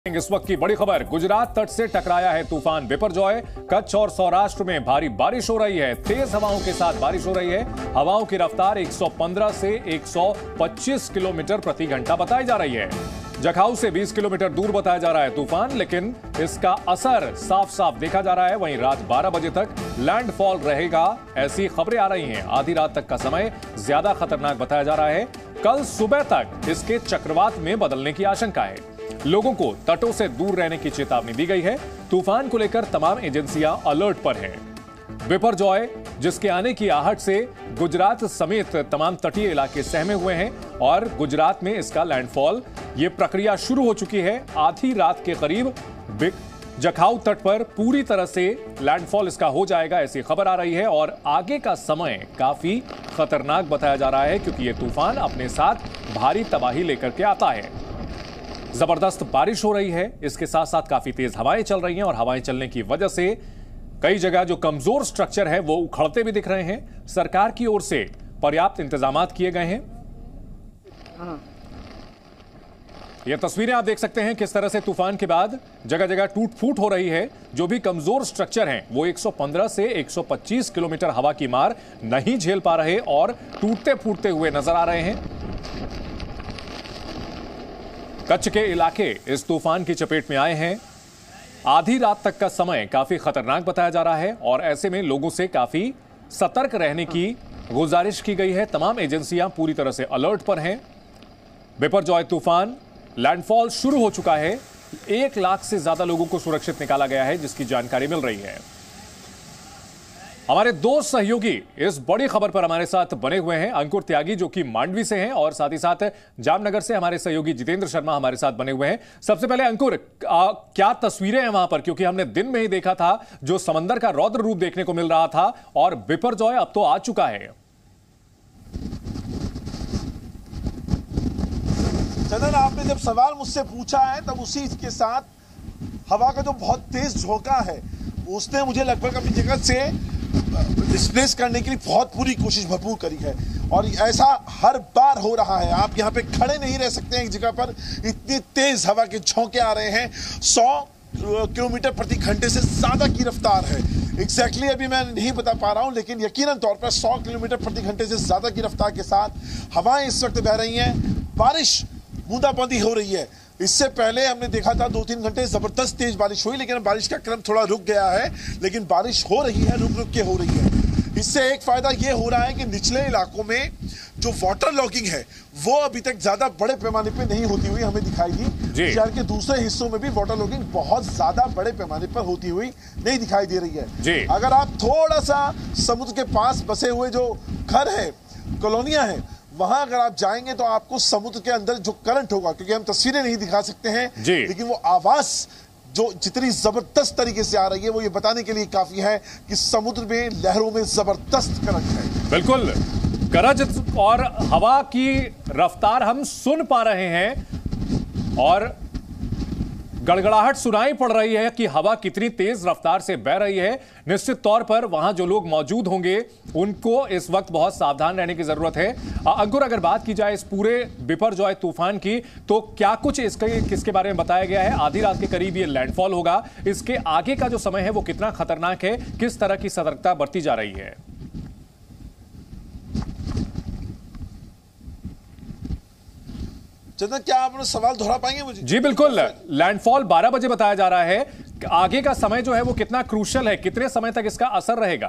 इस वक्त की बड़ी खबर, गुजरात तट से टकराया है तूफान बिपरजॉय। कच्छ और सौराष्ट्र में भारी बारिश हो रही है, तेज हवाओं के साथ बारिश हो रही है। हवाओं की रफ्तार 115 से 125 किलोमीटर प्रति घंटा बताई जा रही है। जखाऊ से 20 किलोमीटर दूर बताया जा रहा है तूफान, लेकिन इसका असर साफ साफ देखा जा रहा है। वहीं रात 12 बजे तक लैंडफॉल रहेगा, ऐसी खबरें आ रही हैं। आधी रात तक का समय ज्यादा खतरनाक बताया जा रहा है। कल सुबह तक इसके चक्रवात में बदलने की आशंका है। लोगों को तटों से दूर रहने की चेतावनी दी गई है। तूफान को लेकर तमाम एजेंसियां अलर्ट पर हैं। बिपरजॉय, जिसके आने की आहट से गुजरात समेत तमाम तटीय इलाके सहमे हुए हैं और गुजरात में इसका लैंडफॉल, ये प्रक्रिया शुरू हो चुकी है। आधी रात के करीब जखाऊ तट पर पूरी तरह से लैंडफॉल इसका हो जाएगा, ऐसी खबर आ रही है। और आगे का समय काफी खतरनाक बताया जा रहा है, क्योंकि यह तूफान अपने साथ भारी तबाही लेकर के आता है। जबरदस्त बारिश हो रही है, इसके साथ साथ काफी तेज हवाएं चल रही हैं और हवाएं चलने की वजह से कई जगह जो कमजोर स्ट्रक्चर है वो उखड़ते भी दिख रहे हैं। सरकार की ओर से पर्याप्त इंतजाम किए गए हैं। ये तस्वीरें आप देख सकते हैं किस तरह से तूफान के बाद जगह जगह टूट फूट हो रही है। जो भी कमजोर स्ट्रक्चर हैं वो 115 से 125 किलोमीटर हवा की मार नहीं झेल पा रहे और टूटते फूटते हुए नजर आ रहे हैं। कच्छ के इलाके इस तूफान की चपेट में आए हैं। आधी रात तक का समय काफी खतरनाक बताया जा रहा है और ऐसे में लोगों से काफी सतर्क रहने की गुजारिश की गई है। तमाम एजेंसियां पूरी तरह से अलर्ट पर हैं। बिपरजॉय तूफान लैंडफॉल शुरू हो चुका है। 1 लाख से ज्यादा लोगों को सुरक्षित निकाला गया है, जिसकी जानकारी मिल रही है। हमारे 2 सहयोगी इस बड़ी खबर पर हमारे साथ बने हुए हैं। अंकुर त्यागी, जो कि मांडवी से हैं, और साथ ही साथ जामनगर से हमारे सहयोगी जितेंद्र शर्मा हमारे साथ बने हुए हैं। सबसे पहले अंकुर, क्या तस्वीरें हैं वहां पर, क्योंकि हमने दिन में ही देखा था जो समंदर का रौद्र रूप देखने को मिल रहा था, और बिपरजॉय अब तो आ चुका है। चंदन, आपने जब सवाल मुझसे पूछा है तब उसी के साथ हवा का जो बहुत तेज झोंका है उसने मुझे लगभग अपनी जगह से डिस्प्लेस करने के लिए बहुत पूरी कोशिश भरपूर करी है। और ऐसा हर बार हो रहा है। आप यहाँ पे खड़े नहीं रह सकते हैं एक जगह पर, इतनी तेज हवा के झोंके आ रहे हैं। 100 किलोमीटर प्रति घंटे से ज्यादा की रफ्तार है। एग्जैक्टली अभी मैं नहीं बता पा रहा हूं, लेकिन यकीनन तौर पर 100 किलोमीटर प्रति घंटे से ज्यादा की रफ्तार के साथ हवाएं इस वक्त बह रही हैं। बारिश बूंदाबांदी हो रही है। इससे पहले हमने देखा था 2-3 घंटे जबरदस्त तेज बारिश हुई, लेकिन बारिश का क्रम थोड़ा रुक गया है। लेकिन बारिश हो रही है, रुक रुक के हो रही है। इससे एक फायदा यह हो रहा है कि निचले इलाकों में जो वाटर लॉगिंग है वो अभी तक ज्यादा बड़े पैमाने पे नहीं होती हुई हमें दिखाई दी। शहर के दूसरे हिस्सों में भी वाटर लॉगिंग बहुत ज्यादा बड़े पैमाने पर होती हुई नहीं दिखाई दे रही है। अगर आप थोड़ा सा समुद्र के पास बसे हुए जो घर है, कॉलोनियां हैं, वहां अगर आप जाएंगे तो आपको समुद्र के अंदर जो करंट होगा, क्योंकि हम तस्वीरें नहीं दिखा सकते हैं, लेकिन वो आवाज जो जितनी जबरदस्त तरीके से आ रही है वो ये बताने के लिए काफी है कि समुद्र में लहरों में जबरदस्त करंट है। बिल्कुल, गरज और हवा की रफ्तार हम सुन पा रहे हैं और गड़गड़ाहट सुनाई पड़ रही है कि हवा कितनी तेज रफ्तार से बह रही है। निश्चित तौर पर वहां जो लोग मौजूद होंगे उनको इस वक्त बहुत सावधान रहने की जरूरत है। अंकुर, अगर बात की जाए इस पूरे बिपरजॉय तूफान की, तो क्या कुछ किसके बारे में बताया गया है? आधी रात के करीब ये लैंडफॉल होगा। इसके आगे का जो समय है वो कितना खतरनाक है, किस तरह की सतर्कता बरती जा रही है? चंदन, क्या आप सवाल दोहरा पाएंगे मुझे? जी बिल्कुल। लैंडफॉल 12 बजे बताया जा रहा है। आगे का समय जो है वो कितना क्रूशियल है, कितने समय तक इसका असर रहेगा?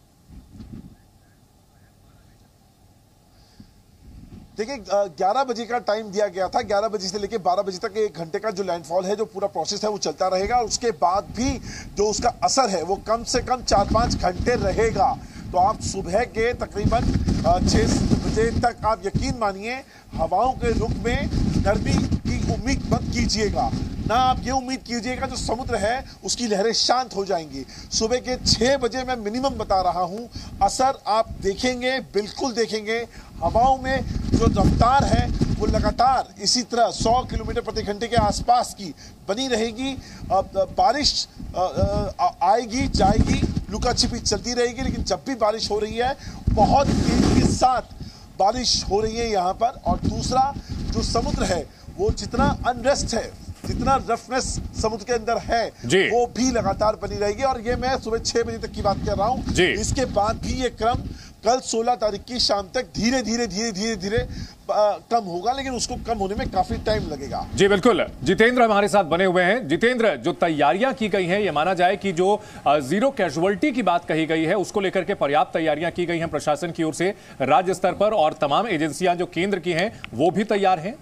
देखिए, 11 बजे का टाइम दिया गया था। 11 बजे से लेकर 12 बजे तक 1 घंटे का जो लैंडफॉल है, जो पूरा प्रोसेस है वो चलता रहेगा। उसके बाद भी जो उसका असर है वो कम से कम 4-5 घंटे रहेगा। तो आप सुबह के तकरीबन 6 बजे तक आप यकीन मानिए हवाओं के रुख में नरमी की उम्मीद मत कीजिएगा। ना आप ये उम्मीद कीजिएगा जो समुद्र है उसकी लहरें शांत हो जाएंगी। सुबह के 6 बजे मैं मिनिमम बता रहा हूं, असर आप देखेंगे, बिल्कुल देखेंगे। हवाओं में जो रफ्तार है वो लगातार इसी तरह 100 किलोमीटर प्रति घंटे के आसपास की बनी रहेगी। बारिश आएगी जाएगी, लुका छिपी चलती रहेगी, लेकिन जब भी बारिश हो रही है बहुत तेजी के साथ बारिश हो रही है यहाँ पर। और दूसरा, जो समुद्र है वो जितना अनरेस्ट है, जितना रफनेस समुद्र के अंदर है वो भी लगातार बनी रहेगी। और ये मैं सुबह 6 बजे तक की बात कर रहा हूं। इसके बाद भी ये क्रम कल 16 तारीख की शाम तक धीरे धीरे कम होगा, लेकिन उसको कम होने में काफी टाइम लगेगा। जी बिल्कुल, जितेंद्र हमारे साथ बने हुए हैं। जितेंद्र, जो तैयारियां की गई हैं, ये माना जाए कि जो जीरो कैजुअल्टी की बात कही गई है उसको लेकर के पर्याप्त तैयारियां की गई हैं प्रशासन की ओर से राज्य स्तर पर, और तमाम एजेंसियां जो केंद्र की हैं वो भी तैयार हैं।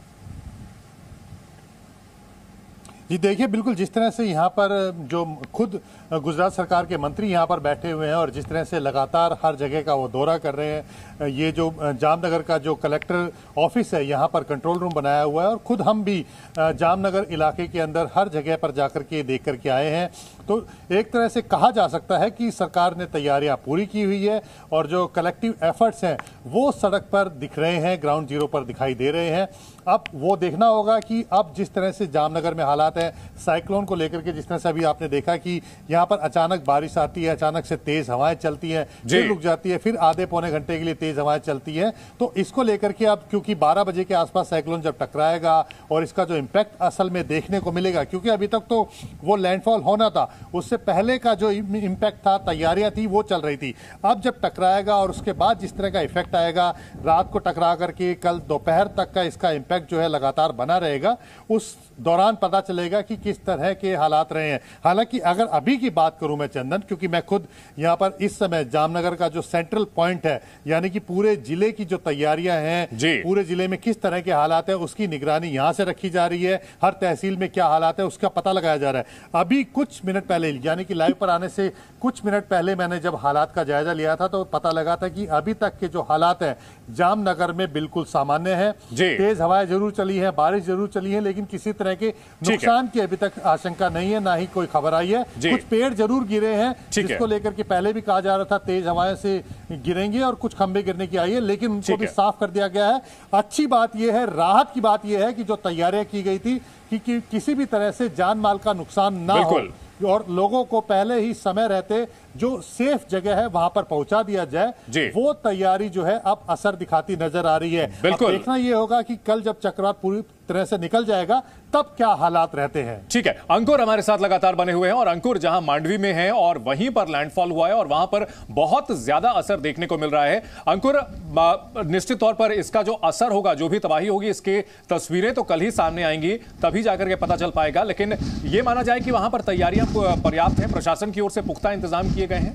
जी देखिए, बिल्कुल जिस तरह से यहाँ पर जो खुद गुजरात सरकार के मंत्री यहाँ पर बैठे हुए हैं और जिस तरह से लगातार हर जगह का वो दौरा कर रहे हैं, ये जो जामनगर का जो कलेक्टर ऑफिस है यहाँ पर कंट्रोल रूम बनाया हुआ है, और खुद हम भी जामनगर इलाके के अंदर हर जगह पर जाकर के देख करके आए हैं। तो एक तरह से कहा जा सकता है कि सरकार ने तैयारियां पूरी की हुई है और जो कलेक्टिव एफर्ट्स हैं वो सड़क पर दिख रहे हैं, ग्राउंड जीरो पर दिखाई दे रहे हैं। अब वो देखना होगा कि अब जिस तरह से जामनगर में हालात है साइक्लोन को लेकर के, जिस तरह से अभी आपने देखा कि यहाँ पर अचानक बारिश आती है, अचानक से तेज हवाएं चलती हैं, फिर रुक जाती है, फिर आधे पौने घंटे के लिए तेज हवाएं चलती हैं। तो इसको लेकर के अब क्योंकि 12 बजे के आसपास साइक्लोन जब टकराएगा और इसका जो इम्पैक्ट असल में देखने को मिलेगा, क्योंकि अभी तक तो वो लैंडफॉल होना था, उससे पहले का जो इम्पैक्ट था, तैयारियां थी, वो चल रही थी। अब जब टकराएगा और उसके बाद जिस तरह का इफेक्ट आएगा, रात को टकरा करके कल दोपहर तक का इसका इम्पैक्ट जो है लगातार बना रहेगा, उस दौरान पता चलेगा कि किस तरह के हालात रहे हैं। हालांकि अगर अभी की बात करूं मैं चंदन, क्योंकि मैं खुद यहां पर इस समय जामनगर का जो सेंट्रल पॉइंट है, यानी कि पूरे जिले की जो तैयारियां हैं, पूरे जिले में किस तरह के हालात है उसकी निगरानी यहां से रखी जा रही है, हर तहसील में क्या हालात है उसका पता लगाया जा रहा है। अभी कुछ मिनट पहले, यानी कि लाइव पर आने से कुछ मिनट पहले मैंने जब हालात का जायजा लिया था तो पता लगा था कि अभी तक के जो हालात हैं जामनगर में बिल्कुल सामान्य है। तेज हवाएं जरूर चली है, बारिश जरूर चली है, लेकिन किसी तरह के नुकसान की अभी तक आशंका नहीं है, ना ही कोई खबर आई है। कुछ पेड़ जरूर गिरे हैं जिसको लेकर के पहले भी कहा जा रहा था तेज हवाएं से गिरेंगे और कुछ खंभे गिरने की आई है, लेकिन उनको भी साफ कर दिया गया है। अच्छी बात यह है, राहत की बात यह है कि जो तैयारियां की गई थी कि किसी भी तरह से जान माल का नुकसान ना हो और लोगों को पहले ही समय रहते जो सेफ जगह है वहां पर पहुंचा दिया जाए, वो तैयारी जो है अब असर दिखाती नजर आ रही है। बिल्कुल देखना यह होगा कि कल जब चक्रवात पूरी तरह से निकल जाएगा तब क्या हालात रहते हैं। ठीक है, अंकुर हमारे साथ लगातार बने हुए हैं, और अंकुर जहां मांडवी में है और वहीं पर लैंडफॉल हुआ है और वहां पर बहुत ज्यादा असर देखने को मिल रहा है। अंकुर, निश्चित तौर पर इसका जो असर होगा, जो भी तबाही होगी, इसके तस्वीरें तो कल ही सामने आएंगी, तभी जाकर के पता चल पाएगा। लेकिन यह माना जाए कि वहां पर तैयारियां पर्याप्त हैं, प्रशासन की ओर से पुख्ता इंतजाम किए गए हैं।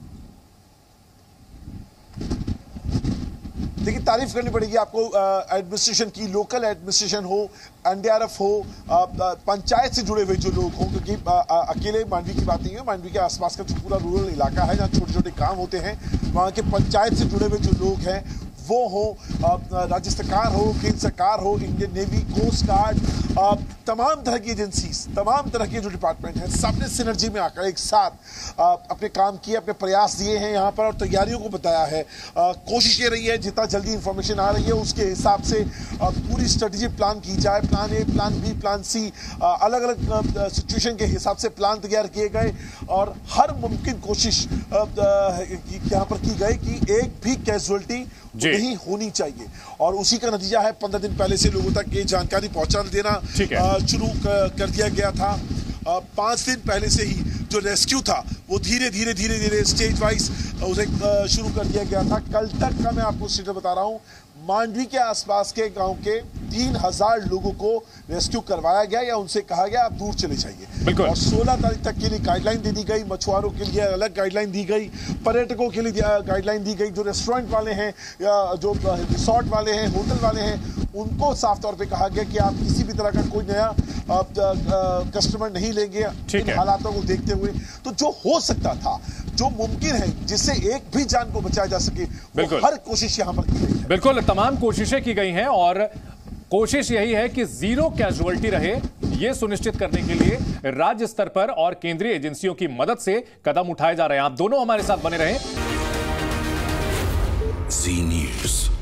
देखिए, तारीफ करनी पड़ेगी आपको एडमिनिस्ट्रेशन की, लोकल एडमिनिस्ट्रेशन हो, एनडीआरएफ हो, पंचायत से जुड़े हुए जो लोग हों, क्योंकि अकेले मांडवी की बात नहीं है, मांडवी के आसपास का जो पूरा रूरल इलाका है जहाँ छोटे छोटे काम होते हैं, वहाँ के पंचायत से जुड़े हुए जो लोग हैं वो हो, राज्य सरकार हो, केंद्र सरकार हो, इंडियन नेवी, कोस्ट गार्ड, तमाम तरह की एजेंसीज, तमाम तरह के जो डिपार्टमेंट हैं, सबने सिनर्जी में आकर एक साथ अपने काम किए, अपने प्रयास दिए हैं यहाँ पर और तैयारियों को बताया है। कोशिश ये रही है जितना जल्दी इंफॉर्मेशन आ रही है उसके हिसाब से पूरी स्ट्रेटेजी प्लान की जाए, plan A, plan B, plan C, अलग अलग सिचुएशन के हिसाब से प्लान तैयार किए गए और हर मुमकिन कोशिश यहाँ पर की गई कि एक भी कैजुअलिटी नहीं होनी चाहिए। और उसी का नतीजा है 15 दिन पहले से लोगों तक ये जानकारी पहुंचा देना शुरू कर दिया गया था। 5 दिन पहले से ही जो रेस्क्यू था वो धीरे धीरे स्टेज वाइज उसे शुरू कर दिया गया था। कल तक का मैं आपको स्टेटस बता रहा हूं, मांडवी के आसपास के गांव के 3000 लोगों को रेस्क्यू करवाया गया या उनसे कहा गया आप दूर चले जाइए। और 16 तारीख तक के लिए गाइडलाइन दे दी गई, मछुआरों के लिए अलग गाइडलाइन दी गई, पर्यटकों के लिए गाइडलाइन दी गई, जो रेस्टोरेंट वाले हैं या जो रिसोर्ट वाले हैं, होटल वाले हैं, उनको साफ तौर पे कहा गया कि आप किसी भी तरह का कोई नया कस्टमर नहीं लेंगे इन हालातों को देखते हुए। तो जो हो सकता था, जो मुमकिन है जिससे एक भी जान को बचाया जा सके, वो हर कोशिश यहां पर की गई है। बिल्कुल, तमाम कोशिशें की गई हैं और कोशिश यही है कि जीरो कैजुअल्टी रहे, यह सुनिश्चित करने के लिए राज्य स्तर पर और केंद्रीय एजेंसियों की मदद से कदम उठाए जा रहे हैं। आप दोनों हमारे साथ बने रहें। जी न्यूज़।